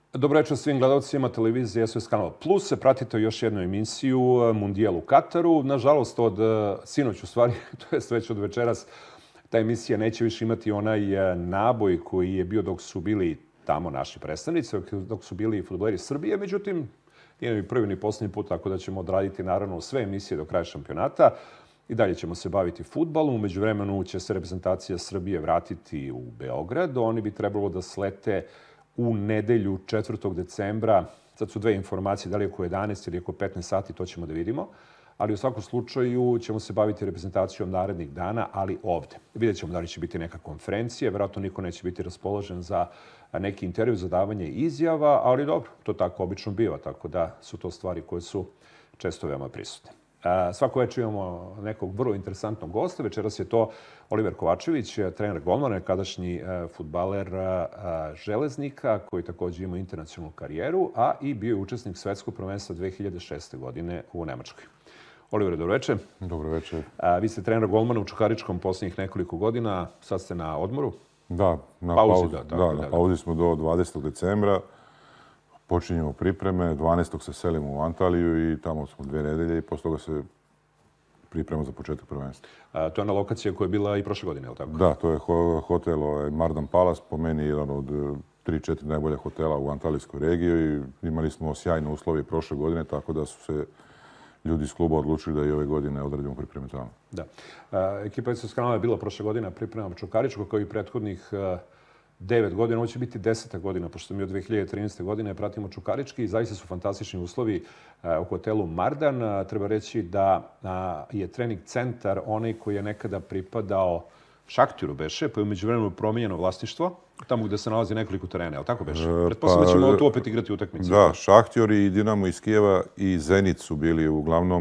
Dobro večer svim gledalcima televizije SOS Kanal Plus. Pratite još jednu emisiju Mundijal u Kataru. Nažalost, od sinoć u stvari, to je već od večeras, ta emisija neće više imati onaj naboj koji je bio dok su bili tamo naši predstavnici, dok su bili fudbaleri Srbije. Međutim, nije ni prvi ni posljednji put, tako da ćemo odraditi naravno sve emisije do kraja šampionata. I dalje ćemo se baviti fudbalom. U međuvremenu će se reprezentacija Srbije vratiti u Beograd. Oni bi trebalo da slete u nedelju 4. decembra. Sad su dve informacije, da li je oko 11 ili oko 15 sati, to ćemo da vidimo. Ali u svakom slučaju ćemo se baviti reprezentacijom narednih dana, ali ovde. Vidjet ćemo da li će biti neka konferencija, vjerojatno niko neće biti raspoložen za neki intervju, za davanje izjava, ali dobro, to tako obično biva, tako da su to stvari koje su često veoma prisutne. Svako večer imamo nekog vrlo interesantnog gosta. Večeras je to Oliver Kovačević, trener golmana, kadašnji fudbaler Železnika, koji također ima internacionalnu karijeru, a i bio je učesnik svetskog prvenstva 2006. godine u Nemačkoj. Oliver, dobro večer. Dobro večer. Vi ste trener golmana u Čukaričkom posljednjih nekoliko godina. Sad ste na odmoru? Da, na pauzi smo do 20. decembra. Počinjemo pripreme, 12. se selimo u Antaliju i tamo smo 2 nedelje i posle toga se priprema za početak prvenstva. To je ona lokacija koja je bila i prošle godine, je li tako? Da, to je hotel Mardan Palace, po meni jedan od 3-4 najbolja hotela u Antalijskoj regiji i imali smo sjajne uslovi prošle godine, tako da su se ljudi iz kluba odlučili da i ove godine odradimo pripreme tamo. Da. Ekipa SOS Kanala je bila prošle godine priprema Čukaričko kao i prethodnih 9 godina, ovo će biti 10. godina, pošto mi od 2013. godine pratimo Čukarički i zaista su fantastični uslovi u hotelu Mardan. Treba reći da je trening centar onaj koji je nekada pripadao Šaktjoru beše, pa je umeđu vremenu promijenjeno vlasništvo, tamo gde se nalazi nekoliko terena, je li tako beše? Pretpostavljam da ćemo tu opet igrati utakmice. Da, Šaktjor i Dinamo iz Kijeva i Zenit su bili uglavnom,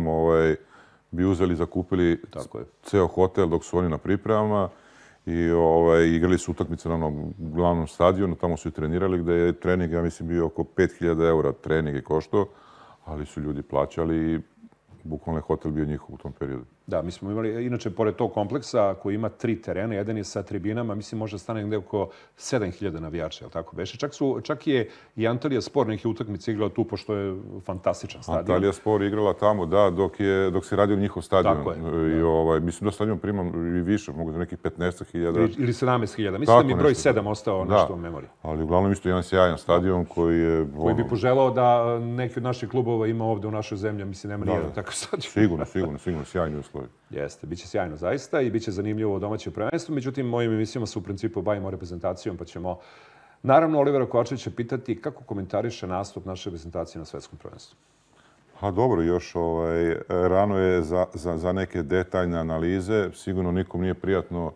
bi uzeli, zakupili ceo hotel dok su oni na pripremama. I igrali su utakmice na glavnom stadionu, tamo su i trenirali, gde je trening, ja mislim, bio oko 5.000 eura trening je koštao, ali su ljudi plaćali i bukvalno je hotel bio njihov u tom periodu. Da, mi smo imali, inače, pored tog kompleksa koji ima 3 terena, jedan je sa tribinama, mislim, može stane negde oko 7.000 navijača, je li tako beše? Čak je i Antalija Spor neke utakmice igrala tu, pošto je fantastičan stadion. Antalija Spor igrala tamo, da, dok se radio njihov stadion. Tako je. I mislim da stadion prima i više, mogu da nekih 15.000. Ili 17.000. Mislim da mi broj 7 ostao nešto u memoriji. Ali uglavnom isto jedan sjajan stadion koji je... Koji bi poželao da neki od naših klubova ima ovde u našoj zemlji, mislim, nema nijedan takav stadion. Sigurno, sjajni uslovi. Jeste, bit će sjajno zaista i bit će zanimljivo domaće prvenstvo. Međutim, mojim emisijama se u principu bavimo reprezentacijom, pa ćemo naravno Olivera Kovačevića pitati kako komentariše nastup naše reprezentacije na svetskom prvenstvu. Dobro, još rano je za neke detaljne analize. Sigurno nikom nije prijatno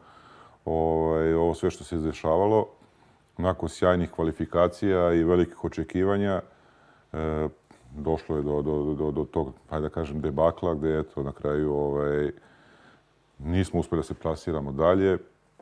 ovo sve što se izdešavalo. Nakon sjajnih kvalifikacija i velikih očekivanja došlo je do tog, hajde da kažem, debakla, gde eto na kraju nismo uspjeli da se plasiramo dalje.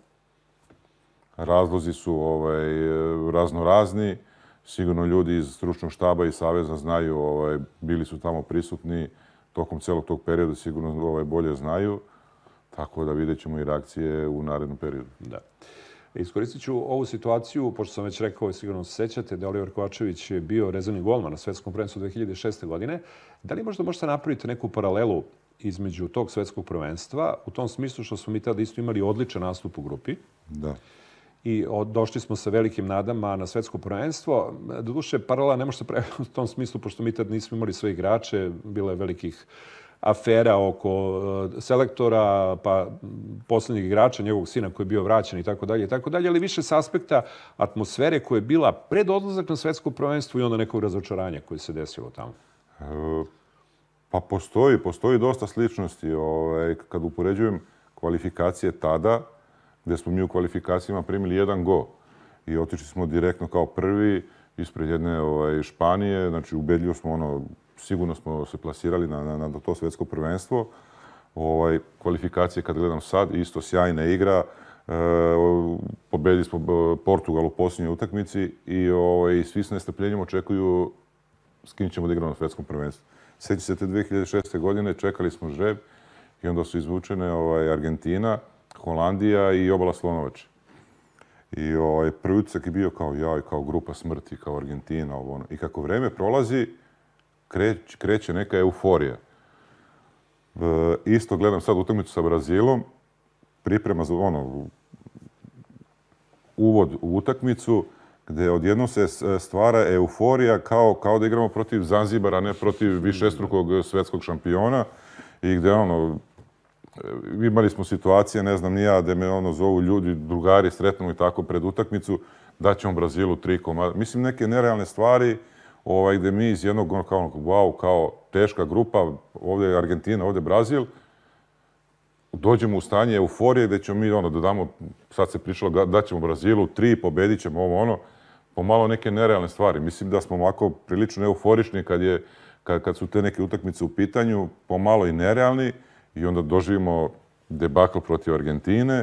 Razlozi su raznorazni. Sigurno ljudi iz stručnog štaba i saveza znaju, bili su tamo prisutni tokom celog tog perioda, sigurno bolje znaju. Tako da vidjet ćemo i reakcije u narednom periodu. Da. Iskoristit ću ovu situaciju, pošto sam već rekao, sigurno se sećate da je Oliver Kovačević bio rezervni golman na svetskom prvenstvu 2006. godine. Da li možda možete napraviti neku paralelu između tog svetskog prvenstva, u tom smislu što smo mi tada isto imali odličan nastup u grupi. Da. I došli smo sa velikim nadama na svetsko prvenstvo. Doduše, paralela ne može se praviti u tom smislu, pošto mi tada nismo imali sve igrače, bilo je velikih afera oko selektora, pa posljednjeg igrača, njegovog sina koji je bio vraćan i tako dalje, ali više s aspekta atmosfere koja je bila pred odlazak na svetsko prvenstvo i onda nekog razočaranja koje se desilo tamo. Pa postoji dosta sličnosti. Kad upoređujem kvalifikacije tada, gde smo mi u kvalifikacijama primili 1 gol i otišli smo direktno kao prvi ispred jedne Španije, znači ubedljivo smo sigurno smo se plasirali na to svetsko prvenstvo. Kvalifikacije, kad gledam sad, isto sjajna igra. Pobedili smo Portugal u posljednjoj utakmici i svi s nestrpljenjem očekuju s kim ćemo da igramo na svetskom prvenstvu. Sjeća se te 2006. godine, čekali smo žreb i onda su izvučene Argentina, Holandija i Obala Slonovače. I prvi utisak je bio kao jaj, kao grupa smrti, kao Argentina, ovo ono. I kako vreme prolazi, kreće neka euforija. Isto gledam sad utakmicu sa Brazilom, priprema za uvod u utakmicu, gdje odjednom se stvara euforija kao da igramo protiv Zanzibara, a ne protiv višestrukog svetskog šampiona. I gdje imali smo situacije, ne znam ni ja, da me zovu ljudi, drugari, sretnemo i tako pred utakmicu, da ćemo Brazilu 3 komada. Mislim, neke nerealne stvari gdje mi iz jednog kao teška grupa, ovdje je Argentina, ovdje je Brazil, dođemo u stanje euforije gdje ćemo mi da damo, sad se pričalo da ćemo Brazilu 3, pobedit ćemo pomalo neke nerealne stvari. Mislim da smo ovako prilično euforični kad su te neke utakmice u pitanju, pomalo i nerealni i onda doživimo debakl protiv Argentine,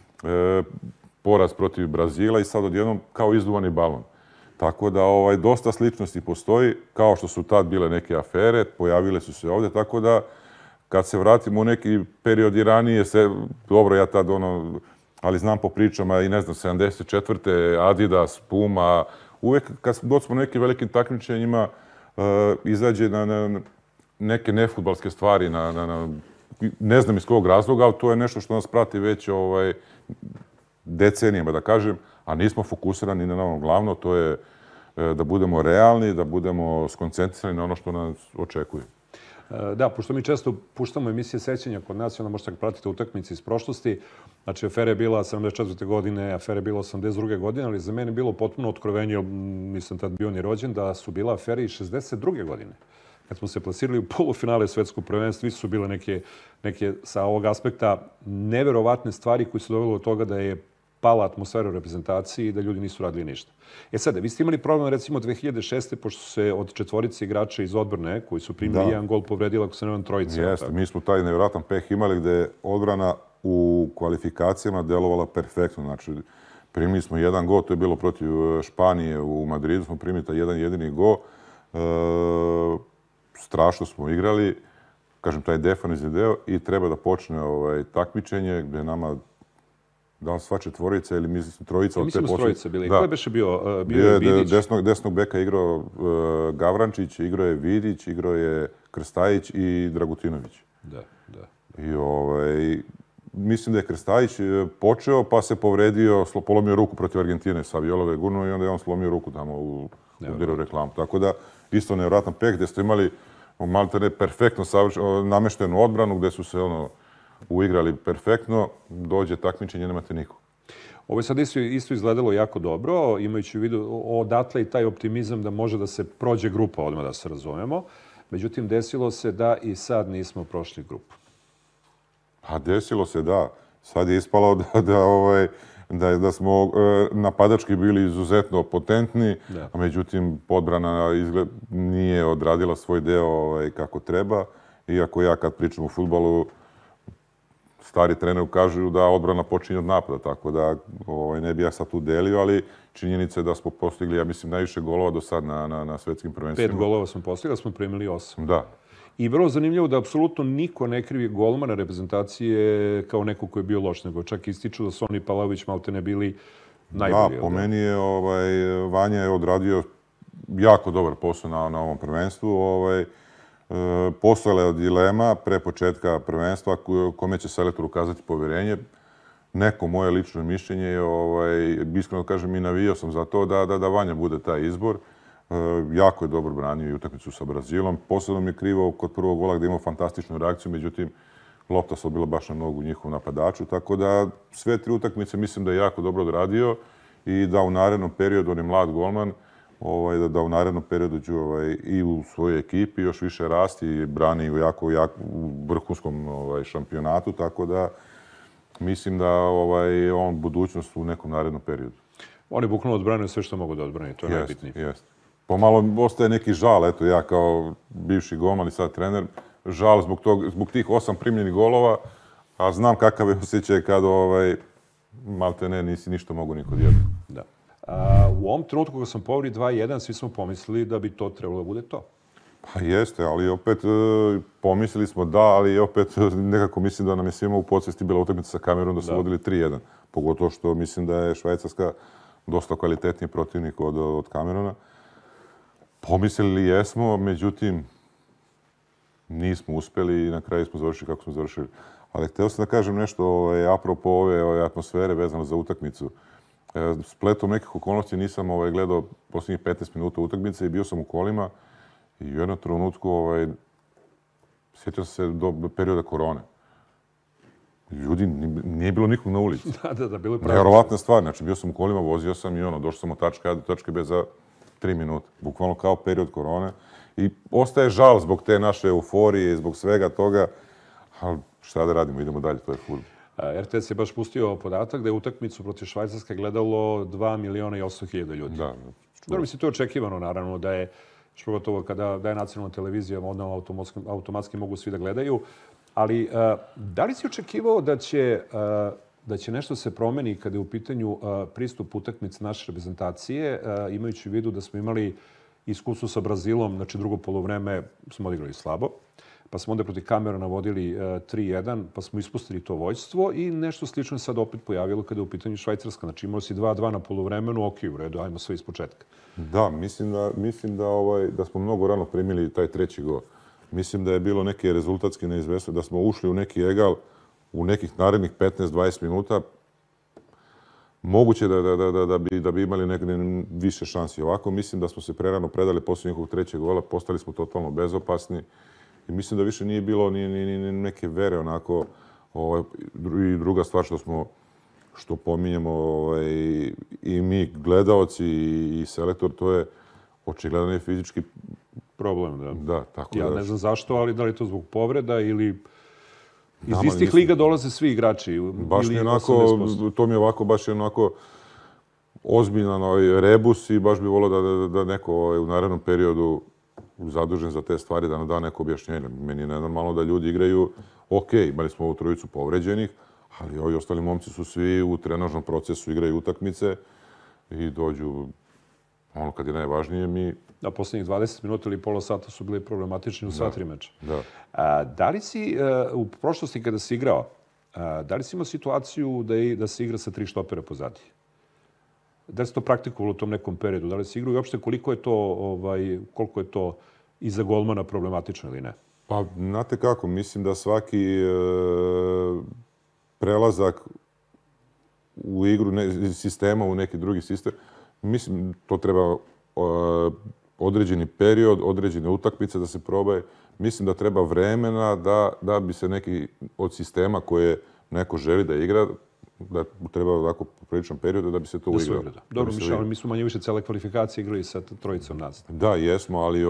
poraz protiv Brazila i sad odjednom kao izduvani balon. Tako da dosta sličnosti postoji, kao što su tad bile neke afere, pojavile su se ovdje, tako da kad se vratimo u neki period i ranije, dobro, ja tad ali znam po pričama i ne znam, 74. Adidas, Puma, uvijek kad smo nekim velikim takmičenjima izađe na neke nefudbalske stvari, ne znam iz kog razloga, ali to je nešto što nas prati već decenijama, da kažem, a nismo fokusirani na ono glavno, to je da budemo realni, da budemo skoncentrisani na ono što nas očekuje. Da, pošto mi često puštamo emisije sećanja kod nas, onda možete pratiti utakmice iz prošlosti. Znači, afera je bila 74. godine, afera je bila 82. godine, ali za mene je bilo potpuno otkrovenje, nisam tad bio ni rođen, da su bila afere i 62. godine. Kad smo se plasirali u polufinale svetskog prvenstva, su bile neke sa ovog aspekta neverovatne stvari koje su dovele do toga da je pala atmosfera u reprezentaciji i da ljudi nisu radili ništa. Sada, vi ste imali problem recimo 2006. pošto su se od 4 igrača iz odbrane, koji su primili jedan gol, povredila, ako se ne vam, trojica. Jeste, mi smo taj nevjerojatan peh imali gdje je odbrana u kvalifikacijama delovala perfektno. Znači, primili smo jedan gol, to je bilo protiv Španije u Madridu, smo primili taj jedan jedini gol. Strašno smo igrali, kažem, taj defanzivni deo i treba da počne takmičenje gdje nama da li sva četvorica ili mislim trojica od te posljednje. Mislim trojica bili. Ko je beše bio Vidić? Desnog beka igrao Gavrančić, igrao je Vidić, igrao je Krstajić i Dragutinović. Da. I mislim da je Krstajić počeo pa se povredio, polomio ruku protiv Argentine sa Violove gurnuo i onda je on slomio ruku tamo u dirao reklamu. Tako da isto nevjerojatan peh gdje ste imali maltene perfektno nameštenu odbranu gdje su se uigrali perfektno, dođe takmičenje, nemate nikog. Ovo je sad isto izgledalo jako dobro, imajući u vidu odatle i taj optimizam da može da se prođe grupa, odmah da se razumemo. Međutim, desilo se da i sad nismo prošli grupu. Pa desilo se, da. Sad je ispalo da smo napadački bili izuzetno potentni, a međutim odbrana nije odradila svoj deo kako treba. Iako ja kad pričam o fudbalu, stari trener kažu da odbrana počinje od napada, tako da ne bi ja sad tu delio, ali činjenica je da smo postigli, ja mislim, najviše golova do sad na svetskim prvenstvima. 5 golova smo postigli, smo primili 8. Da. I vrlo zanimljivo da apsolutno niko ne krivi golmana reprezentacije kao neko koji je bio loš, nego čak ističu da su oni Pavlović malte ne bili najbolji. Da, po meni je Vanja je odradio jako dobar posao na ovom prvenstvu. Postojala je dilema pre početka prvenstva kome će selektor ukazati povjerenje. Neko moje lično mišljenje je, iskreno kažem, i navijao sam za to da Vanja bude taj izbor. Jako je dobro branio i utakmicu sa Brazilom. Posebno mi je krivo kod prvog gola gdje imao fantastičnu reakciju, međutim, lopta se odbila baš na nogu njihovom napadaču. Tako da sve 3 utakmice mislim da je jako dobro odradio i da u narednom periodu, on je mlad golman, da u narednom periodu ću i u svojoj ekipi još više rasti i brani u vrhunskom šampionatu, tako da mislim da je on budućnost u nekom narednom periodu. On je bukvalno odbranio sve što mogu da odbrani, to je najbitnije. Jeste. Pomalo ostaje neki žal, eto ja kao bivši golman i sad trener, žal zbog tih 8 primljenih golova, a znam kakav je osjećaj kad malte ne nisi ništa mogu ni kod jednog. Da. U ovom trenutku kad sam povri 2-1, svi smo pomislili da bi to trebalo da bude to. Pa jeste, ali opet pomislili smo da, ali opet nekako mislim da nam je svima u podsvesti bila utakmica sa Kamerunom da su vodili 3-1. Pogotovo što mislim da je Švajcarska dosta kvalitetniji protivnik od Kameruna. Pomislili jesmo, međutim, nismo uspeli i na kraju smo završili kako smo završili. Ali hteo sam da kažem nešto apropo ove atmosfere vezano za utakmicu. Spletom nekih okolnosti nisam gledao posljednjih 15 minuta utakmice i bio sam u kolima i u jednom trenutku sjetio sam se do perioda korone. Ljudi, nije bilo nikog na ulici. Da, bilo je prazno. Nevjerovatna stvar. Znači, bio sam u kolima, vozio sam i došao sam od tačke A do tačke B za 3 minuta. Bukvalno kao period korone. I ostaje žal zbog te naše euforije i zbog svega toga. Ali šta da radimo, idemo dalje, to je fudbal. RTS je baš pustio podatak da je utakmicu protiv Švajcarske gledalo 2.800.000 ljudi. Da. Dobro, mislim, to je očekivano, naravno, da je, pogotovo kada je nacionalna televizija, onda automatski mogu svi da gledaju. Ali da li si očekivao da će nešto se promeni kada je u pitanju pristup utakmice naše reprezentacije, imajući u vidu da smo imali iskustvo sa Brazilom, znači drugo poluvreme smo odigrali slabo, pa smo onda protiv Kameruna vodili 3-1, pa smo ispustili to vojstvo i nešto slično se sad opet pojavilo kada je u pitanju Švajcarska. Znači imao si 2-2 na poluvremenu, ok, u redu, ajmo sve ispočetka. Da, mislim da smo mnogo rano primili taj treći gol. Mislim da je bilo neke rezultatske neizvesne, da smo ušli u neki egal u nekih narednih 15-20 minuta. Moguće da bi imali neke više šansi. Ovako mislim da smo se prerano predali poslije njihovog trećeg gola, postali smo totalno bezopasni i mislim da više nije bilo ni neke vere onako. I druga stvar što pominjemo i mi gledaoci i selektor, to je očigledan je fizički problem, da. Da, tako ja ne znam zašto, ali da li to zbog povreda ili iz istih liga dolaze svi igrači. Baš mi onako, to mi je ovako baš onako ozbiljan rebus i baš bi volio da neko u narednom periodu zadužen za te stvari da nam da neko objašnjenje. Meni je nenormalno da ljudi igraju, ok, imali smo ovu trojicu povređenih, ali ovi ostali momci su svi u trenažnom procesu, igraju utakmice i dođu, ono kad je najvažnije, mi... Da, posljednjih 20 minuta ili pola sata su bili problematični u sva 3 meča. Da. Da li si u prošlosti kada si igrao, da li si imao situaciju da se igra sa 3 štopera pozadi? Da li si to praktikovalo u tom nekom periodu? Da li si igrao i uopšte koliko je to iza golmana problematično ili ne? Pa, znate kako, mislim da svaki prelazak u igru sistema u neki drugi sistem, mislim to treba određeni period, određene utakmice da se probaje. Mislim da treba vremena da bi se neki od sistema koje neko želi da igra, da treba ovako popriličan period da bi se to uigralo. Dobro, mi smo manje više cele kvalifikacije igrali sa trojicom nas. Da, jesmo, ali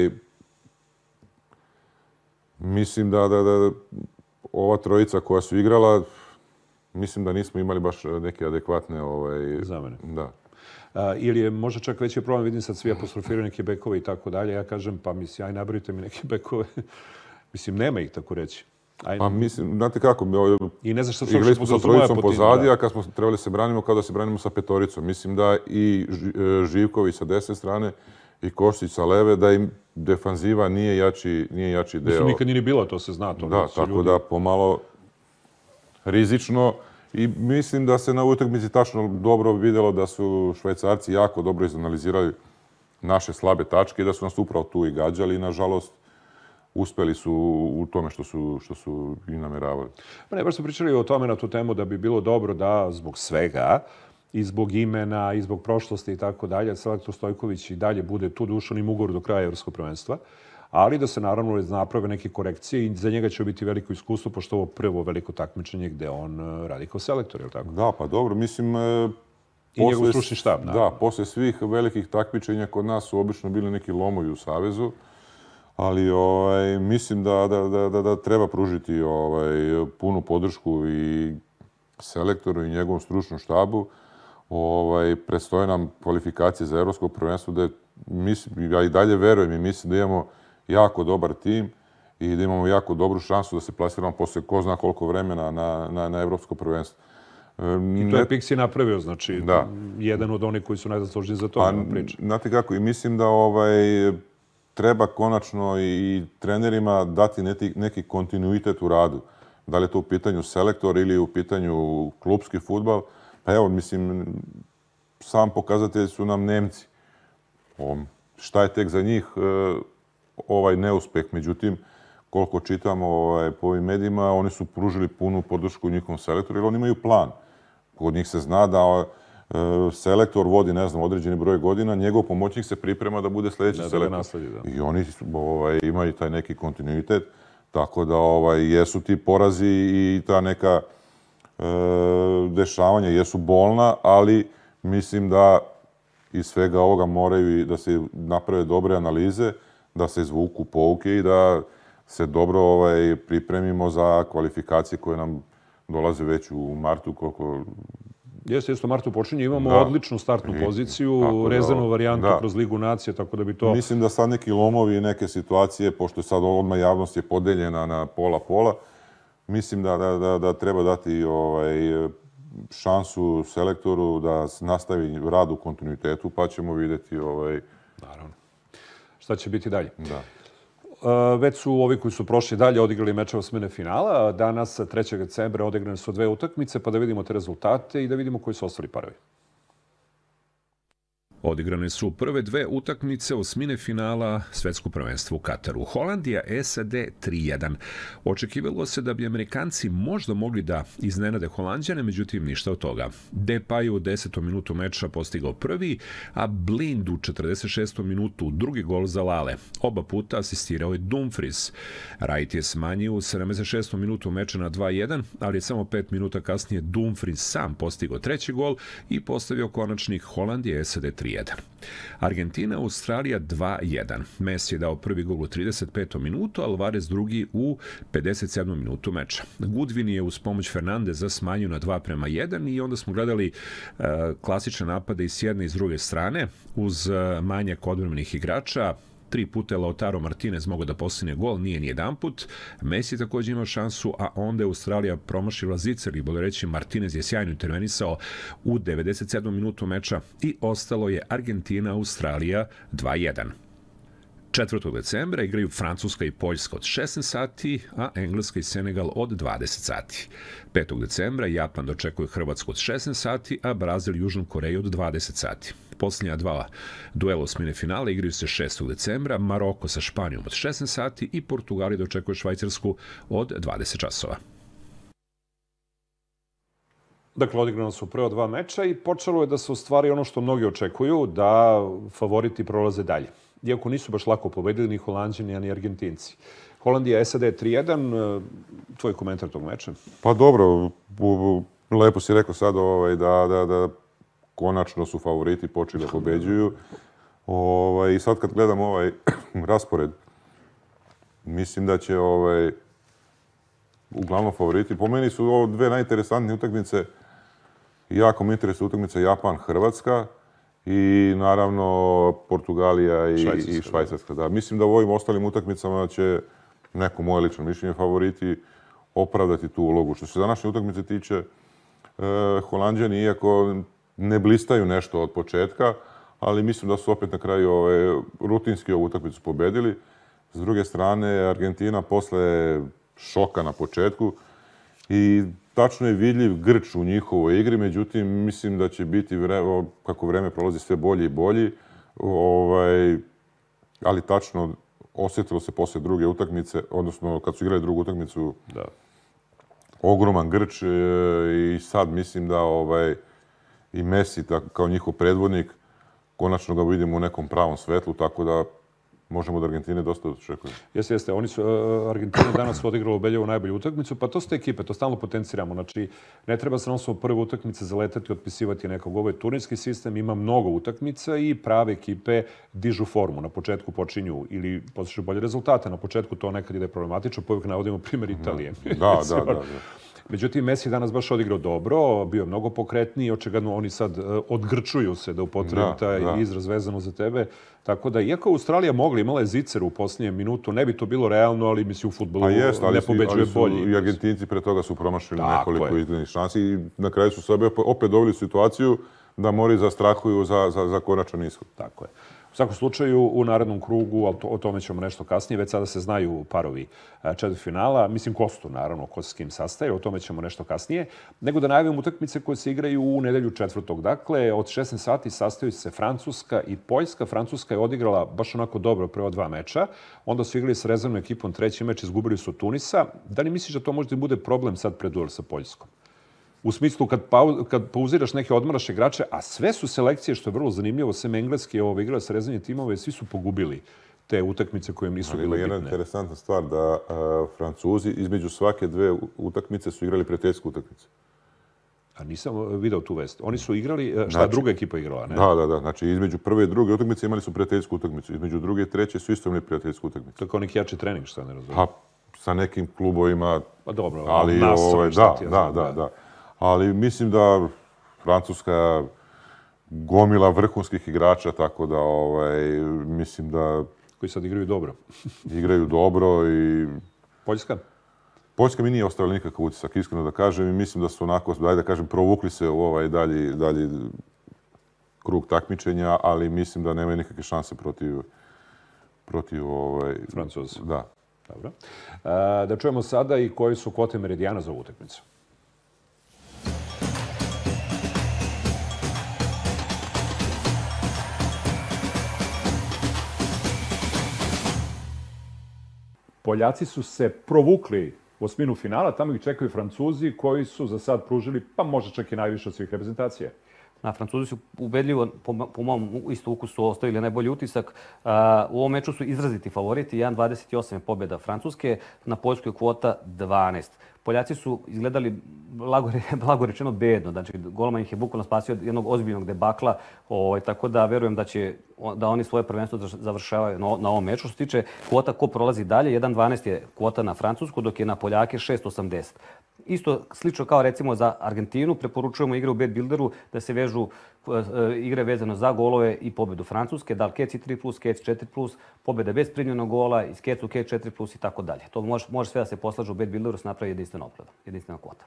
mislim da ova trojica koja su igrala, mislim da nismo imali baš neke adekvatne zamene. Da. Ili je možda čak veći problem, vidim sad svi apostrofiraju neke bekove i tako dalje. Ja kažem, pa mislim, aj nabrojite mi neke bekove. Mislim, nema ih, tako reći. Pa mislim, znate kako, i ne znaš šta igrali smo sa trojicom pozadi, a kad smo trebali se branimo, kao da se branimo sa petoricom. Mislim da i Živković sa desne strane i Kostić sa leve, da im defanziva nije jači deo. Mislim, nikad nije bilo, to se zna. Da, tako da pomalo rizično. I mislim da se na utakmici tačno dobro vidjelo da su Švajcarci jako dobro izanalizirali naše slabe tačke i da su nas upravo tu i gađali i, nažalost, uspeli su u tome što su i nameravali. Pa ne, baš smo pričali o tome na tu temu da bi bilo dobro da zbog svega i zbog imena i zbog prošlosti i tako dalje, selektor Stojković i dalje bude tu dušan im ugovor do kraja Evropskog prvenstva, ali da se naravno naprave neke korekcije i za njega će biti veliko iskustvo, pošto ovo prvo veliko takmičenje gde on radi kao selektor, je li tako? Da, pa dobro, mislim... I njegov stručni štab, naravno. Da, posle svih velikih takmičenja kod nas su obično bili neki lomovi u Savezu, ali mislim da treba pružiti punu podršku i selektoru i njegovom stručnom štabu. Predstoje nam kvalifikacije za Evropsko prvenstvo, da ja i dalje verujem i mislim da imamo jako dobar tim i da imamo jako dobru šansu da se plasiramo posle ko zna koliko vremena na Evropsko prvenstvo. I to je Pixi napravio, znači jedan od onih koji su najzaslužniji za to, nema priča. Znate kako, i mislim da treba konačno i trenerima dati neki kontinuitet u radu. Da li je to u pitanju selektor ili u pitanju klubski fudbal. Pa evo, mislim, sam pokazatelj su nam Nemci. Šta je tek za njih ovaj neuspeh? Međutim, koliko čitamo po ovim medijima, oni su pružili punu podršku njihovom selektoru jer oni imaju plan. Kod njih se zna da selektor vodi, ne znam, određeni broj godina, njegov pomoćnik se priprema da bude sljedeći selektor. I oni imaju taj neki kontinuitet, tako da jesu ti porazi i ta neka dešavanja jesu bolna, ali mislim da iz svega ovoga moraju da se naprave dobre analize, da se izvuku pouke i da se dobro pripremimo za kvalifikacije koje nam dolaze već u martu, koliko... Jeste, u martu počinje. Imamo odličnu startnu poziciju, rezervnu varijantu kroz Ligu nacije, tako da bi to... Mislim da sad neki lomovi i neke situacije, pošto sad odmah javnost je podeljena na pola-pola, mislim da treba dati šansu selektoru da nastavi rad u kontinuitetu, pa ćemo vidjeti... Naravno. Šta će biti dalje? Da. Već su ovi koji su prošli dalje odigrali meče osmine finala. Danas, 3. decembra, odigrane su 2 utakmice, pa da vidimo te rezultate i da vidimo koji su ostali parovi. Odigrane su prve 2 utakmice osmine finala Svetskog prvenstva u Kataru. Holandija, SAD 3:1. Očekivalo se da bi Amerikanci možda mogli da iznenade Holanđane, međutim ništa od toga. Depay u 10. minutu meča postigao prvi, a Blind u 46. minutu drugi gol za Lale. Oba puta asistirao je Dumfries. Wright je smanjio u 76. minutu meča na 2:1, ali je samo 5 minuta kasnije Dumfries sam postigao treći gol i postavio konačnik Holandije, SAD 3:1. Argentina, Australija 2:1. Messi je dao prvi gol u 35. minutu, Alvarez drugi u 57. minutu meča. Goodwin je uz pomoć Fernandeza smanjio na 2:1 i onda smo gledali klasične napade i s jedne i s druge strane uz manjak odbrambenih igrača. 3 puta je Lautaro Martinez mogao da postigne gol, nije ni jedan put. Messi također imao šansu, a onda je Australija promašila zicer i bolje reći Martinez je sjajno intervenisao u 97. minutu meča i ostalo je Argentina, Australija 2:1. 4. decembra igraju Francuska i Poljska od 16 sati, a Engleska i Senegal od 20 sati. 5. decembra Japan dočekuje Hrvatsku od 16 sati, a Brazil i Južnu Koreju od 20 sati. Posljednja 2 duela osmine finala igraju se 6. decembra, Maroko sa Španijom od 16 sati i Portugali dočekuje Švajcarsku od 20 časova. Dakle, odigrano su prva 2 meča i počelo je da se ostvari ono što mnogi očekuju, da favoriti prolaze dalje. Iako nisu baš lako pobedili ni Holanđani, ni Argentinci. Holandija, SAD 3:1. Tvoj komentar tog meča? Pa dobro, lepo si rekao sad da konačno su favoriti počeli da pobeđuju. I sad kad gledam ovaj raspored, mislim da će uglavnom favoriti. Po meni su ovo 2 najinteresantnije utakmice. Jako mi interesuje utakmica Japan-Hrvatska i naravno Portugalija i Švajcarska. Da. Mislim da u ovim ostalim utakmicama će neko moje lično mišljenje favoriti opravdati tu ulogu. Što se današnje utakmice tiče, Holanđani, iako ne blistaju nešto od početka, ali mislim da su opet na kraju rutinski ovu utakmicu pobedili. S druge strane, Argentina posle šoka na početku i tačno je vidljiv grč u njihovoj igri, međutim, mislim da će biti, kako vreme prolazi, sve bolji i bolji. Ali tačno osjetilo se posle druge utakmice, odnosno kad su igrali drugu utakmicu, ogroman grč i sad mislim da i Messi kao njihov predvodnik, konačno ga vidimo u nekom pravom svetlu, tako da možemo od Argentine dosta očekujemo. Jeste. Argentina danas odigrala ubedljivo najbolju utakmicu, pa to su te ekipe, to stalno potenciramo. Znači, ne treba se nosom prve utakmice zaletati i otpisivati nekog. Ovo je turnirski sistem, ima mnogo utakmica i prave ekipe dižu formu. Na početku počinju ili postižu bolje rezultate. Na početku to nekad ide problematično. Povijek navodimo primjer Italije. Da. Međutim, Messi danas baš odigrao dobro, bio je mnogo pokretniji i očigledno oni sad odgrčuju se, da upotrebim taj izraz vezano za tebe. Tako da, iako Australija mogla, imala je zicer u posljednjem minutu, ne bi to bilo realno, ali mislim u fudbalu ne pobeđuje bolji. I Argentinci pre toga su promašili nekoliko izglednih šansi i na kraju su sebe opet doveli situaciju da moraju zastrahuju za konačan ishod. Tako je. U svakom slučaju, u narednom krugu, ali o tome ćemo nešto kasnije, već sada se znaju parovi četvrtfinala, mislim Kostu, naravno, ko se s kim sastaje, o tome ćemo nešto kasnije, nego da najavim utakmice koje se igraju u nedelju 4. Dakle, od 16 sati sastaju se Francuska i Poljska. Francuska je odigrala baš onako dobro prva 2 meča, onda su igrali s rezervnom ekipom 3. meč, izgubili su Tunisa. Da li misliš da to možda bude problem sad pred duel sa Poljskom? U smislu kad pauziraš neke odmaraš igrače, a sve su selekcije, što je vrlo zanimljivo, sem Engleske igrala sa rezervnim timove, svi su pogubili te utakmice koje im nisu bile bitne. Ima jedna interesantna stvar da Francuzi između svake 2 utakmice su igrali prijateljsku utakmicu. A nisam video tu vest. Oni su igrali, druga ekipa igrala, ne? Da. Znači, između prve i druge utakmice imali su prijateljsku utakmicu. Između druge i treće su isto imali prijateljsku utakmicu. To je kao neki jači trening, šta ne razumijem. Pa, sa nekim klubovima... Pa dobro, ali da. Ali mislim da Francuska gomila vrhunskih igrača, tako da mislim da... Koji sad igraju dobro. Igraju dobro i... Poljska? Poljska mi nije ostavila nikakav utisak, iskreno da kažem, i mislim da su onako, da kažem, provukli se u ovaj dalji krug takmičenja, ali mislim da nemaju nikakve šanse protiv Francuza. Da. Dobro. Da čujemo sada i koji su kvote Meridijana za ovu utakmicu. Poljaci su se provukli u osminu finala, tamo ih čekaju Francuzi koji su za sad pružili, pa možda čak i najviše od svih reprezentacija. Francuzi su ubedljivo, po mom isto ukusu, ostavili najbolji utisak. U ovom meču su izraziti favoriti. 1,28 je pobjeda Francuske, na Poljskoj kvota 12. Poljaci su izgledali, blago rečeno, bedno. Znači, golman ih je bukvalno spasio od jednog ozbiljnog debakla, tako da verujem da oni svoje prvenstvo završavaju na ovom meču. Što se tiče kvota ko prolazi dalje, 1,12 je kvota na Francusku, dok je na Poljake 6,80. Isto slično kao recimo za Argentinu, preporučujemo igre u Bet Builderu da se vežu igre vezano za golove i pobedu Francuske, da li Kec 3+, Kec 4+, pobjeda bez primljenog gola, iz Kecu Kec 4+, i tako dalje. To može sve da se poslaže u Bet Builderu, se napravi jedinstvena kvota.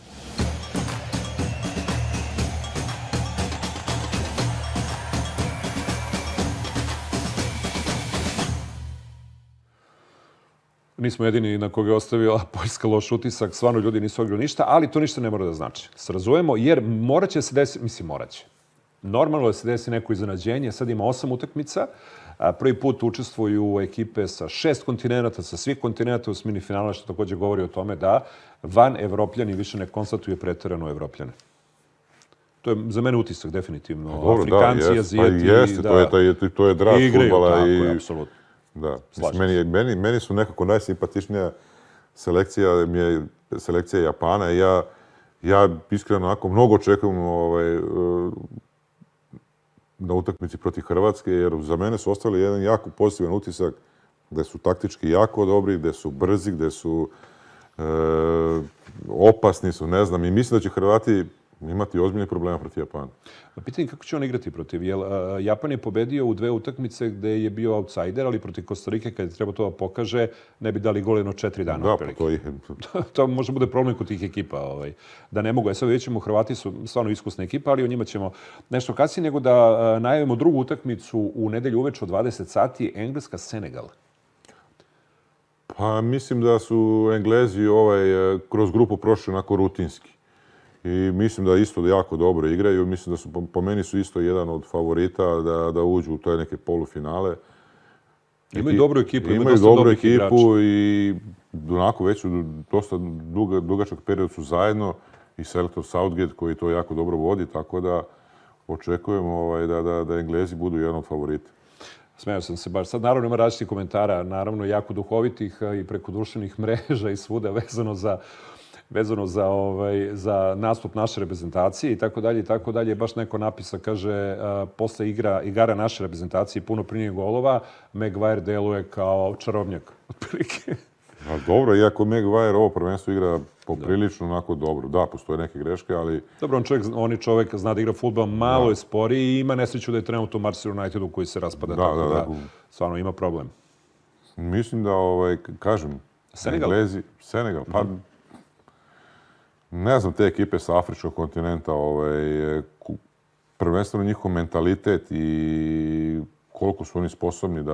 Nismo jedini na koga je ostavila Poljska loš utisak. Stvarno ljudi nisu odigrali ništa, ali to ništa ne mora da znači. Se razumemo, jer moraće se desiti, mislim moraće. Normalno da se desi neko iznenađenje. Sad ima 8 utakmica. Prvi put učestvuju ekipe sa 6 kontinenta, sa svih kontinenta u osmini finala, što također govori o tome da van Evropljani više ne konstatuje preterano Evropljane. To je za mene utisak, definitivno. Afrikanci, Azijeti... Pa jeste, to je draž fudbala. Tako je, apsolutno. Da, meni su nekako najsimpatičnija selekcija Japana i ja iskreno onako mnogo očekujem na utakmici protiv Hrvatske, jer za mene su ostali jedan jako pozitivan utisak gde su taktički jako dobri, gde su brzi, gde su opasni su, ne znam, i mislim da će Hrvati imati ozbiljnih problema protiv Japana. Pitanje kako će on igrati protiv? Japan je pobedio u 2 utakmice gde je bio outsider, ali protiv Kostarike, kad je trebao to da pokaže, ne bi dali gol jedno 4 dana. Da, pa to je... To može bude problem kod tih ekipa. Da ne mogu. Sad vidjet ćemo, Hrvati su stvarno iskusna ekipa, ali o njima ćemo nešto kasnije, nego da najavimo drugu utakmicu u nedelju uveče od 20 sati, Engleska-Senegal. Pa mislim da su Englezi kroz grupu prošli onako rutinski. I mislim da isto jako dobro igraju. Mislim da su, po meni su isto jedan od favorita da uđu u te neke polufinale. Imaju dobru ekipu. Imaju dobru ekipu i onako već u dosta dugačak period su zajedno i selektor Southgate koji to jako dobro vodi, tako da očekujemo da Englezi budu jedan od favorita. Smejao sam se baš. Sad naravno ima različitih komentara, naravno jako duhovitih i preko društvenih mreža i svuda vezano za nastup naše reprezentacije i tako dalje. Baš neko napisa, kaže, posle igara naše reprezentacije puno primljenih golova, Maguire deluje kao čarobnjak, otprilike. Dobro, iako Maguire ovo prvenstvo igra poprilično onako dobro. Da, postoje neke greške, ali... Dobro, on je čovjek, zna da igra fudbal, malo je sporiji i ima nesreću da je trenutno u Manchester Unitedu koji se raspada, tako da stvarno ima problem. Mislim da, kažem, Senegal, pa... Ne znam, te ekipe sa afričkog kontinenta, prvenstveno njihov mentalitet i koliko su oni sposobni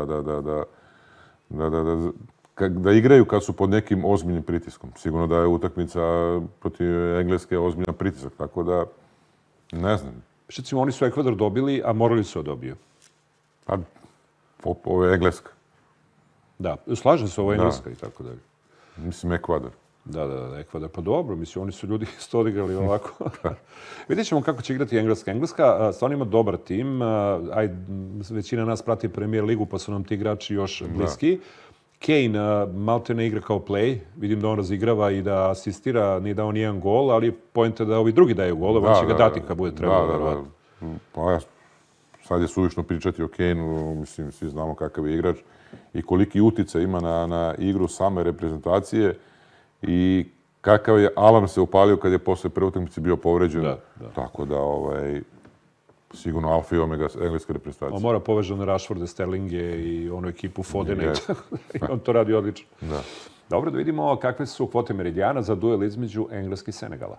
da igraju kad su pod nekim ozbiljnim pritiskom. Sigurno da je utakmica protiv Engleske ozbiljan pritisak, tako da ne znam. Recimo, oni su Ekvador dobili, a morali su dobiju. Pa, ovo je Engleska. Da, slažem se, ovo je Engleska i tako dalje. Mislim, Ekvador. Da, Ekvador. Pa dobro, mislim, oni su ljudi isto odigrali ovako. Vidjet ćemo kako će igrati Engleska. Engleska stvarno ima dobar tim. Većina nas prati Premier ligu, pa su nam ti igrači još bliski. Kane malte ne igra kao play. Vidim da on razigrava i da asistira, nije dao nijedan gol, ali point je da ovi drugi daju golove, on će ga dati kad bude trebalo. Pa sad je suvišno pričati o Kaneu, mislim, svi znamo kakav je igrač i koliki uticaj ima na igru same reprezentacije i kakav je alarm se upalio kad je posle prve utakmice bio povređen. Tako da, sigurno alfa i omega engleske reprezentacije. On mora poveže na Rashforde, Sterlinge i onu ekipu Fodene. I on to radi odlično. Dobro, da vidimo kakve su kvote Meridijana za duel između Engleske i Senegala.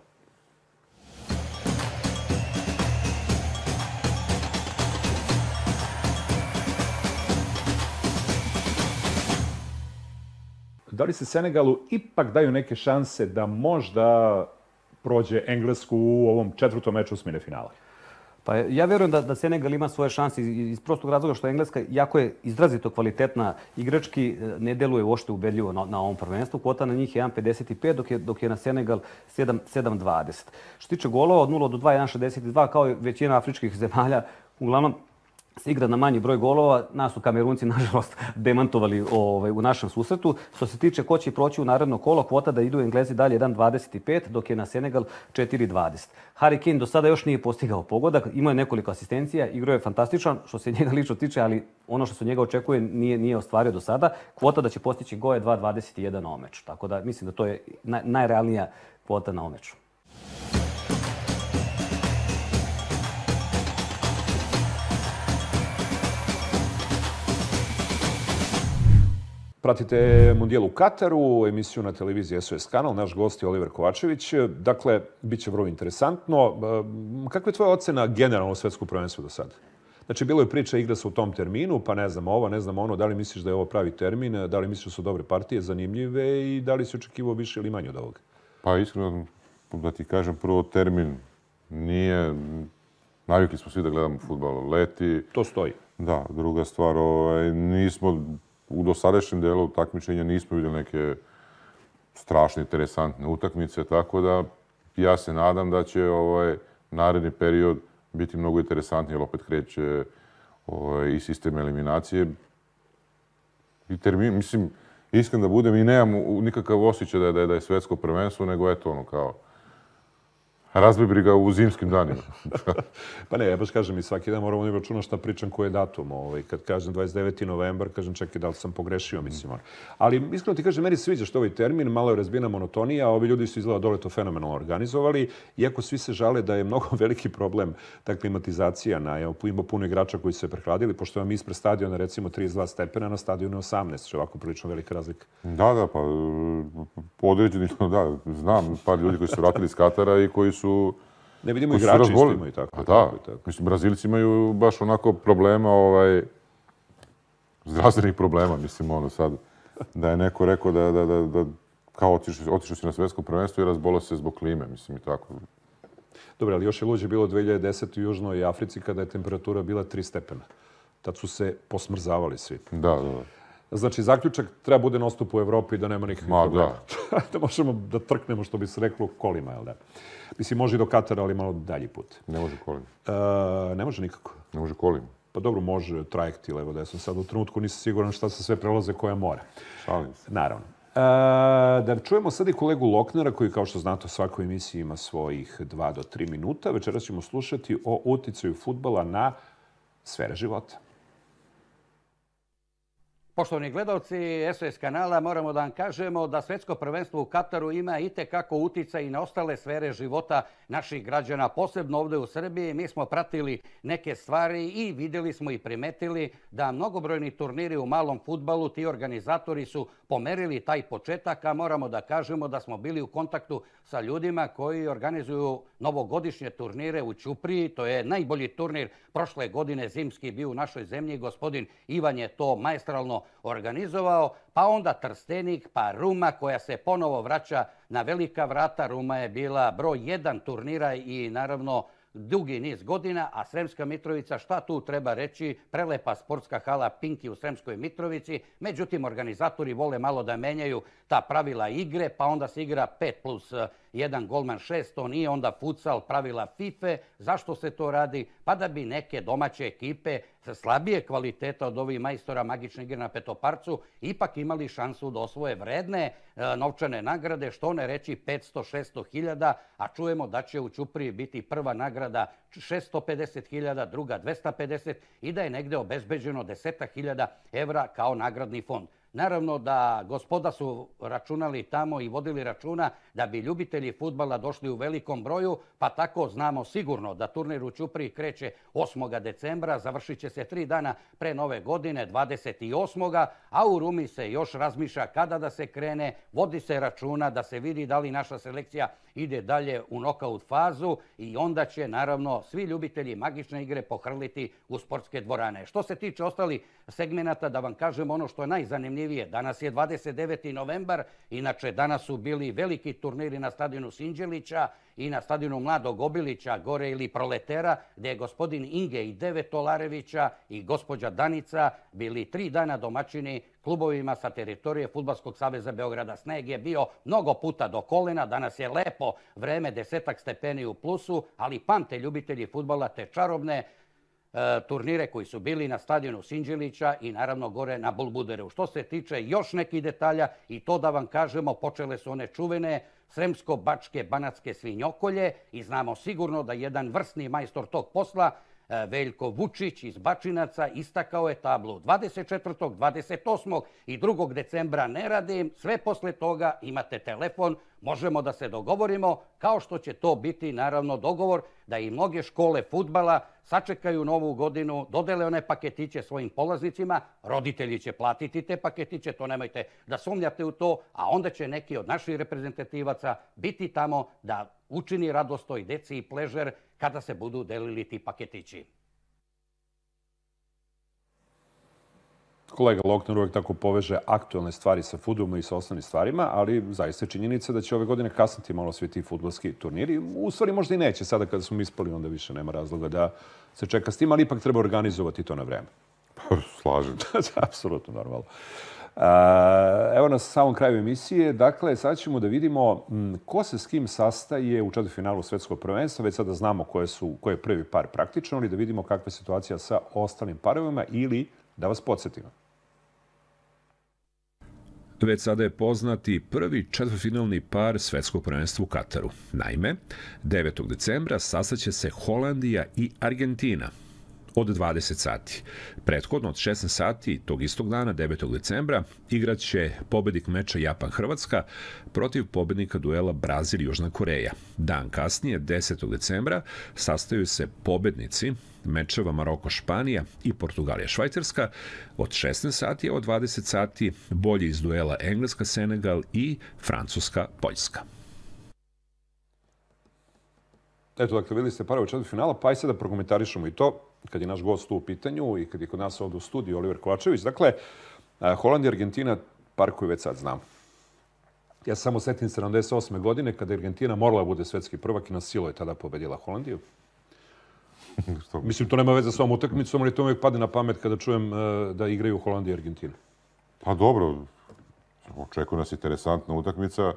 Da li se Senegalu ipak daju neke šanse da možda prođe Englesku u ovom 4. meču osmine finala? Pa ja vjerujem da Senegal ima svoje šanse iz prostog razloga što Engleska, jako je izrazito kvalitetna igrački, ne deluje uopšte ubedljivo na ovom prvenstvu. Kvota na njih je 1,55, dok je na Senegal 7,20. Što se tiče golova, od 0 do 2, 1,62, kao i većina afričkih zemalja, uglavnom se igra na manji broj golova. Nas su Kamerunci, nažalost, demantovali u našem susretu. Što se tiče ko će proći u naredno kolo, kvota da idu Englezi dalje 1,25, dok je na Senegal 4,20. Harry Kane do sada još nije postigao pogodak, imao je nekoliko asistencija, igrao je fantastičan, što se njega lično tiče, ali ono što se njega očekuje nije ostvario do sada. Kvota da će postići go je 2,21 na ovom meču. Tako da mislim da to je najrealnija kvota na ovom meču. Pratite Mundijal u Kataru, emisiju na televiziji SOS kanal. Naš gost je Oliver Kovačević. Dakle, bit će vrlo interesantno. Kakva je tvoja ocena generalno svetsku prvenstvu do sada? Znači, bilo je priča, igra se u tom terminu, pa ne znam ovo, ne znam ono. Da li misliš da je ovo pravi termin? Da li misliš da su dobre partije, zanimljive i da li si očekivao više ili manje od ovoga? Pa iskreno, da ti kažem, prvo termin nije... Navikli smo svi da gledamo fudbal leti. To stoji. Da, druga stvar, nismo... U dosadašnjem delu takmičenja nismo vidjeli neke strašne, interesantne utakmice, tako da ja se nadam da će naredni period biti mnogo interesantniji, jer opet kreće i sistem eliminacije. I termin, mislim, iskreno da budem, i nemam nikakav osjećaj da je svetsko prvenstvo, nego eto ono kao razbibri ga u zimskim danima. Pa ne, ja baš kažem i svaki dan moram računati šta pričam koji je datum. Kad kažem 29. novembar, kažem čekaj da li sam pogrešio, mislim. Ali iskreno ti kažem, meni se sviđa što ovaj termin, malo je razbijena monotonija, ovi ljudi su izgleda dole to fenomenalno organizovali, iako svi se žale da je mnogo veliki problem ta klimatizacija. Ima puno igrača koji su se prehladili, pošto vam ispred stadiona recimo 32 stepena, na stadionu 18, što je ovako prilično velika razlika. Da, pa određeni, da, znam par ljudi koji su vratili iz Katara i koji su... Ne vidimo igrači isto imaju tako. Da, mislim, Brazilci imaju baš onako problema, zdravstvenih problema, mislim, ono sad, da je neko rekao da kao otišao si na svetsko prvenstvo i razbolao se zbog klime, mislim, i tako. Dobro, ali još je luđe bilo 2010. u Južnoj Africi kada je temperatura bila 3 stepena. Tad su se posmrzavali svi. Da. Znači, zaključak treba bude nostup u Evropi da nema nikakvih problema. Da možemo da trknemo, što bi se reklo, kolima, jel da? Mislim, može i do Katara, ali malo dalji put. Ne može kolima. Ne može nikako. Ne može kolima. Pa dobro, može trajekti, levo desno. Sad u trenutku nisam siguran šta se sve prelaze koja mora. Šalim se. Naravno. Da čujemo sad i kolegu Loknera, koji, kao što znate, u svakoj emisiji ima svojih 2 do 3 minuta. Večeras ćemo slušati o uticaju fudbala na sfere života. Poštovani gledalci SOS kanala, moramo da vam kažemo da svetsko prvenstvo u Kataru ima itekako uticaj i na ostale sfere života naših građana, posebno ovde u Srbiji. Mi smo pratili neke stvari i vidjeli smo i primetili da mnogobrojni turniri u malom fudbalu, ti organizatori su pomerili taj početak, a moramo da kažemo da smo bili u kontaktu sa ljudima koji organizuju novogodišnje turnire u Ćupriji. To je najbolji turnir prošle godine, zimski, bio u našoj zemlji. Gospodin Ivan je to maestralno organizovao, pa onda Trstenik, pa Ruma koja se ponovo vraća na velika vrata. Ruma je bila broj 1 turnira i naravno dugi niz godina, a Sremska Mitrovica, šta tu treba reći, prelepa sportska hala Pinki u Sremskoj Mitrovici. Međutim, organizatori vole malo da menjaju ta pravila igre, pa onda se igra 5+1 golman 6, to nije onda futsal, pravila FIFA. Zašto se to radi? Pa da bi neke domaće ekipe sa slabije kvaliteta od ovih majstora magične igre na Petoparcu ipak imali šansu da osvoje vredne novčane nagrade, što ne reći 500-600 hiljada, a čujemo da će u Ćupriji biti prva nagrada 650 hiljada, druga 250 i da je negde obezbeđeno 10.000 evra kao nagradni fond. Naravno da gospoda su računali tamo i vodili računa da bi ljubitelji fudbala došli u velikom broju, pa tako znamo sigurno da turnir u Ćupriji kreće 8. decembra, završit će se 3 dana pre nove godine, 28. a u Rumi se još razmišlja kada da se krene, vodi se računa da se vidi da li naša selekcija ide dalje u nokaut fazu i onda će naravno svi ljubitelji magične igre pohrliti u sportske dvorane. Što se tiče ostalih segmenata, da vam kažem ono što je najzanimljivije. Danas je 29. novembar, inače danas su bili veliki turniri na stadionu Sinđelića i na stadionu Mladog Obilića, gore ili Proletera, gdje je gospodin Inge i Devet Olarevića i gospođa Danica bili 3 dana domaćini klubovima sa teritorije Fudbalskog saveza Beograda. Sneg je bio mnogo puta do kolena, danas je lepo vreme, 10 stepeni u plusu, ali pamte ljubitelji fudbala te čarobne turnire koji su bili na stadionu Sinđelića i naravno gore na Bulbuderu. Što se tiče još nekih detalja, i to da vam kažemo, počele su one čuvene sremsko-bačke banatske svinjokolje i znamo sigurno da jedan vrsni majstor tog posla, Veljko Vučić iz Bačinaca, istakao je tablu 24., 28. i 2. decembra ne radim, sve posle toga imate telefon, možemo da se dogovorimo, kao što će to biti naravno dogovor da i mnoge škole fudbala sačekaju novu godinu, dodele one paketiće svojim polaznicima, roditelji će platiti te paketiće, to nemojte da sumnjate u to, a onda će neki od naših reprezentativaca biti tamo da učini radost toj deci i pležer kada se budu delili ti paketići. Kolega Lokner uvijek tako poveže aktualne stvari sa fudbalom i sa osnovnim stvarima, ali zaista je činjenica da će ove godine kasniti malo svi ti fudbalski turniri. U stvari možda i neće. Sada kada smo ispali, onda više nema razloga da se čeka s tim, ali ipak treba organizovati to na vreme. Slažem. Apsolutno normalno. Evo nas na samom kraju emisije. Dakle, sad ćemo da vidimo ko se s kim sastaje u četvrtfinalu svetskog prvenstva. Već sada znamo ko je prvi par praktično, ali da vidimo kakva je situacija sa ostalim parovima ili da vas podsjetimo. Već sada je poznati prvi četvrtfinalni par svetskog prvenstva u Kataru. Naime, 9. decembra sastaće se Holandija i Argentina od 20 sati. Prethodno od 16 sati tog istog dana, 9. decembra, igraće pobednik meča Japan-Hrvatska protiv pobednika duela Brazil-Južna Koreja. Dan kasnije, 10. decembra, sastaju se pobednici mečeva Maroko-Španija i Portugalija-Švajcarska. Od 16 sati, a od 20 sati bolji iz duela Engleska-Senegal i Francuska-Poljska. Eto, dakle, videli ste parove četvrtfinala, pa aj sad da prokomentarišemo i to, kad je naš gost tu u pitanju i kad je kod nas ovdje u studiju Oliver Kovačević. Dakle, Holandija i Argentina, par koji već sad znam. Ja se samo setim 78. godine kada je Argentina morala bude svetski prvak i na silu je tada pobedila Holandiju. Mislim, to nema veze s ovom utakmicom, ali to uvijek pade na pamet kada čujem da igraju Holandija i Argentina. Pa dobro, očekuje nas interesantna utakmica.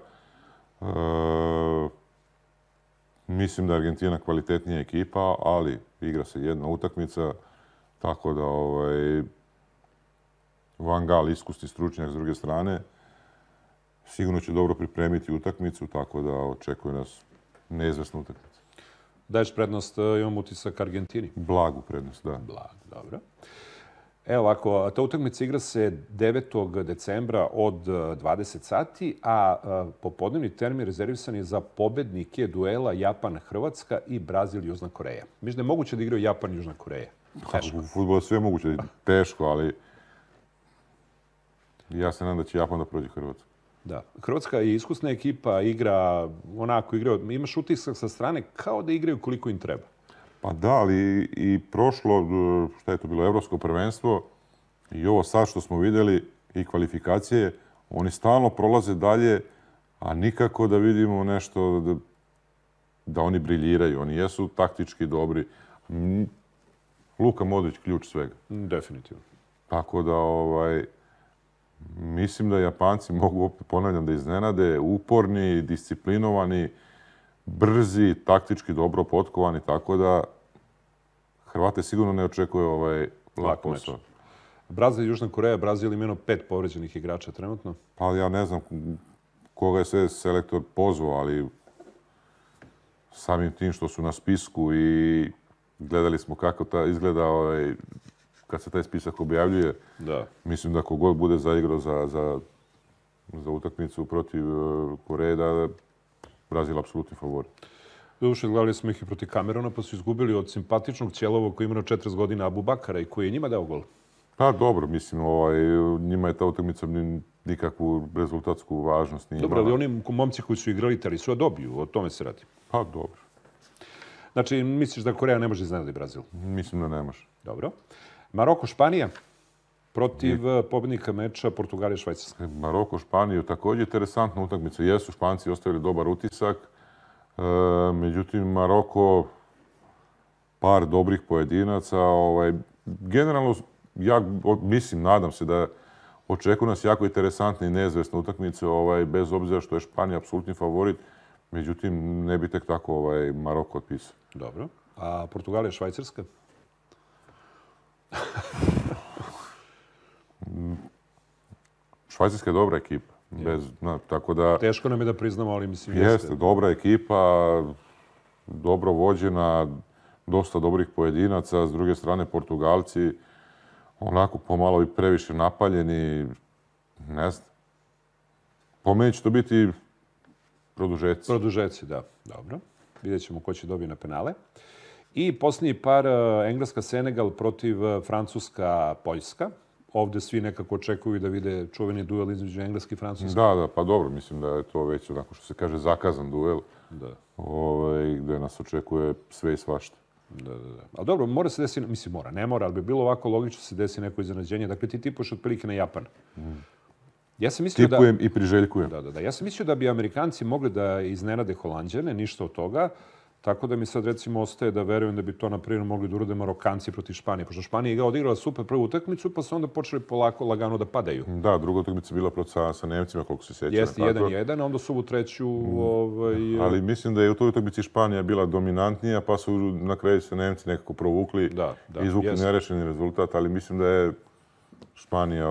Mislim da je Argentina kvalitetnija ekipa, ali igra se jedna utakmica, tako da Van Gaal, iskusni stručnjak s druge strane, sigurno će dobro pripremiti utakmicu, tako da očekuje nas neizvesna utakmica. Daješ prednost, imam utisak Argentini? Blagu prednost, da. Blagu, dobro. Evo ovako, ta utakmica igra se 9. decembra od 20 sati, a popodnevni termin rezervisan je za pobednike duela Japan-Hrvatska i Brazil-Južna Koreja. Mislim da je moguće da igraju Japan i Južna Koreja. Teško. U futbolu sve je moguće, teško, ali ja se nadam da će Japan da prođe Hrvatsku. Da. Hrvatska je iskusna ekipa, igra onako, imaš utisak sa strane kao da igraju koliko im treba. Pa da, ali i prošlo, šta je to bilo, Evropsko prvenstvo i ovo sad što smo vidjeli i kvalifikacije, oni stalno prolaze dalje, a nikako da vidimo nešto da oni briljiraju. Oni jesu taktički dobri. Luka Modrić ključ svega. Definitivno. Tako da mislim da Japanci mogu, opet ponavljam, da iznenade, uporni, disciplinovani, brzi, taktički dobro potkovani, tako da Hrvate sigurno ne očekuje lak posao. Brazil i Južna Koreja, Brazil imeno 5 povređenih igrača trenutno. Pa ja ne znam koga je sve selektor pozvao, ali samim tim što su na spisku i gledali smo kako izgleda kad se taj spisak objavljuje. Da. Mislim da kogod bude zaigrao za utakmicu protiv Koreje, da je Brazil apsolutni favorit. Doduše, gledali smo ih i protiv Kamerona, pa su izgubili od simpatičnog Ćelovog koji ima na 40 godina Abu Bakara i koji je njima dao gol. Pa dobro, mislim, njima je ta utakmica nikakvu rezultatsku važnost nije imala. Dobro, ali oni momci koji su igrali Tarisu dobiju, o tome se radi. Pa dobro. Znači, misliš da Koreja ne može iznenaditi Brazil? Mislim da ne može. Dobro. Maroko, Španija protiv pobjednika meča Portugalija, Švajcarska. Maroko, Španiju, također interesantna utakmica. Jesu Španci ostavili dobar utisak. Međutim, Maroko, par dobrih pojedinaca. Generalno, ja mislim, nadam se da očekuju nas jako interesantne i neizvesne utakmice, bez obzira što je Španija apsolutni favorit. Međutim, ne bi tek tako Maroko otpisao. Dobro. A Portugalija, Švajcarska? Švajcarska je dobra ekipa. Tako da... Teško nam je da priznamo, ali mislim jeste. Dobra ekipa, dobro vođena, dosta dobrih pojedinaca. S druge strane, Portugalci onako pomalo i previše napaljeni. Ne znam. Po meni će to biti produžeci. Produžeci, da. Dobro. Vidjet ćemo ko će dobiti na penale. I posljednji par Engleska-Senegal protiv Francuska-Poljska. Ovdje svi nekako očekuju da vide čuveni duel između Engleske i Francuske. Da, pa dobro, mislim da je to već onako što se kaže zakazan duel. Da. Gdje nas očekuje sve i svašta. Da. Ali dobro, mora se desiti, mislim mora, ne mora, ali bi bilo ovako logično se desi neko iznenađenje. Dakle, ti tipuješ otprilike na Japan. Ja sam mislio tipujem i priželjkujem. Da. Ja sam mislio da bi Amerikanci mogli da iznenade Holanđane, ništa od toga. Tako da mi sad recimo ostaje da verujem da bi to, na primjer, mogli da urade Marokanci protiv Španije. Pošto Španija je odigrala super prvu utakmicu, pa su onda počeli polako, lagano da padaju. Da, druga utakmica bila sa Nemcima, koliko se sjećam. Jeste, 1-1, a onda su u treću... Ali mislim da je u toj utakmici Španija bila dominantnija, pa su na kraju se Nemci nekako provukli i izvukli nerešeni rezultat, ali mislim da je Španija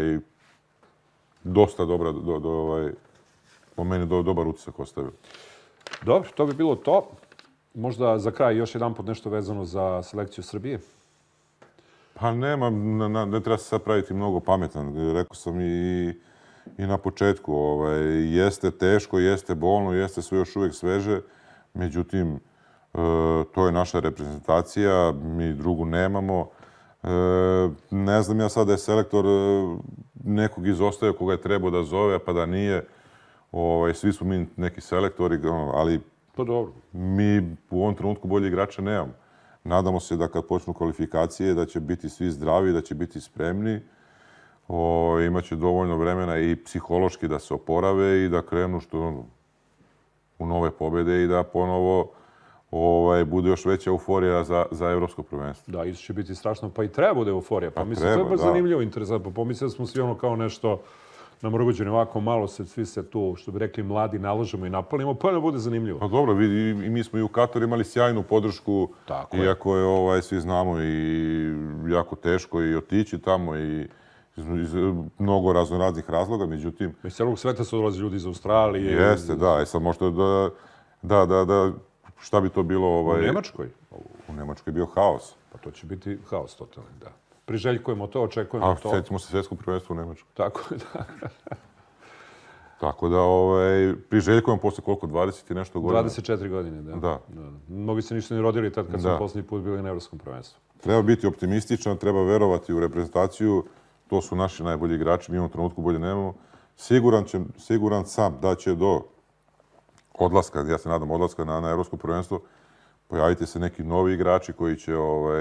dosta dobra, po meni dobar utisak ostavio. Dobro, to bi bilo to. Možda za kraj još jedanput nešto vezano za selekciju Srbije? Pa nema, ne treba se sad praviti mnogo pametan. Rekao sam i na početku. Jeste teško, jeste bolno, jeste sve još uvijek sveže. Međutim, to je naša reprezentacija, mi drugu nemamo. Ne znam ja sad da je selektor nekog izostavio koga je trebao da zove, pa da nije. Svi smo mi neki selektori, ali pa dobro. Mi u ovom trenutku bolje igrača nemamo. Nadamo se da kad počnu kvalifikacije da će biti svi zdravi, da će biti spremni. Imaće dovoljno vremena i psihološki da se oporave i da krenu u nove pobjede i da ponovo bude još veća euforija za evropsko prvenstvo. Da, isto će biti strašno, pa i treba bude euforija. Pa mislim, to je baš zanimljivo, interesantno. Pomislili smo svi kao nešto namrgođeni ovako malo svi se tu, što bi rekli, mladi naložimo i napalimo, pa ne bude zanimljivo. Pa dobro, i mi smo i u Kataru imali sjajnu podršku, iako je, svi znamo, i jako teško i otići tamo i iz mnogo raznoraznih razloga, međutim... Iz celog sveta su dolazi ljudi iz Australije. Jeste, da, sad možda da, šta bi to bilo... U Nemačkoj? U Nemačkoj je bio haos. Pa to će biti haos totalni, da. priželjkujemo to, očekujemo to. Sjetimo se svjetskog prvenstva u Nemačkoj. Tako je, da. Tako da priželjkujem posle koliko, 20 i nešto godina? 24 godine, da. Da. Mnogi se nisu ni rodili tad kad smo posljednji put bili na Evropskom prvenstvu. Treba biti optimističan, treba verovati u reprezentaciju. To su naši najbolji igrači, mi u ovom trenutku bolje nemamo. Siguran sam da će do odlaska, ja se nadam odlaska na Evropsko prvenstvo, pojaviti se neki novi igrači koji će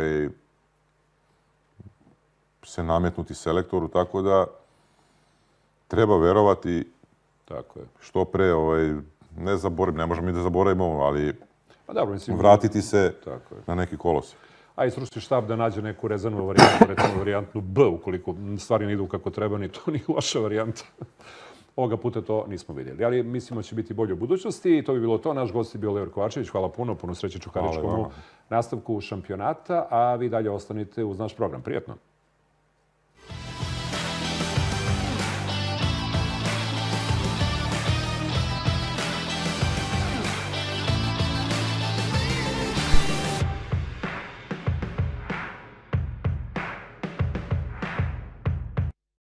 se nametnuti selektoru, tako da treba verovati što pre, ne možemo mi da zaboravimo, ali vratiti se na neki kolosek. A i stručni štab da nađe neku rezervnu varijantu, recimo varijantnu B, ukoliko stvari ne idu kako treba, ni to nije loša varijanta. Ovoga puta to nismo vidjeli, ali mislimo da će biti bolje u budućnosti i to bi bilo to. Naš gost je bio Leor Kovačević. Hvala puno sreće Čukaričkom u nastavku šampionata, a vi dalje ostanite uz naš program. Prijetno!